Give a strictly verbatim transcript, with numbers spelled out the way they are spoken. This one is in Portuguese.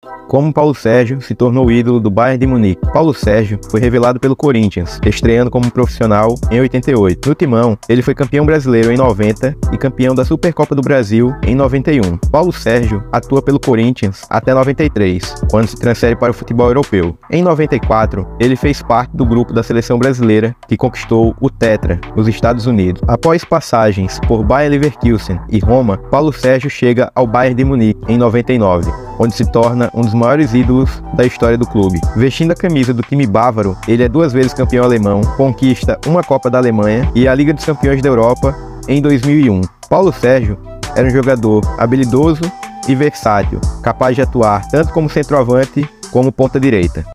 Como Paulo Sérgio se tornou ídolo do Bayern de Munique. Paulo Sérgio foi revelado pelo Corinthians, estreando como profissional em oitenta e oito. No Timão, ele foi campeão brasileiro em noventa e campeão da Supercopa do Brasil em noventa e um. Paulo Sérgio atua pelo Corinthians até noventa e três, quando se transfere para o futebol europeu. Em noventa e quatro, ele fez parte do grupo da seleção brasileira que conquistou o Tetra nos Estados Unidos. Após passagens por Bayer Leverkusen e Roma, Paulo Sérgio chega ao Bayern de Munique em noventa e nove, onde se torna um dos maiores ídolos da história do clube. Vestindo a camisa do time bávaro, ele é duas vezes campeão alemão, conquista uma Copa da Alemanha e a Liga dos Campeões da Europa em dois mil e um. Paulo Sérgio era um jogador habilidoso e versátil, capaz de atuar tanto como centroavante como ponta direita.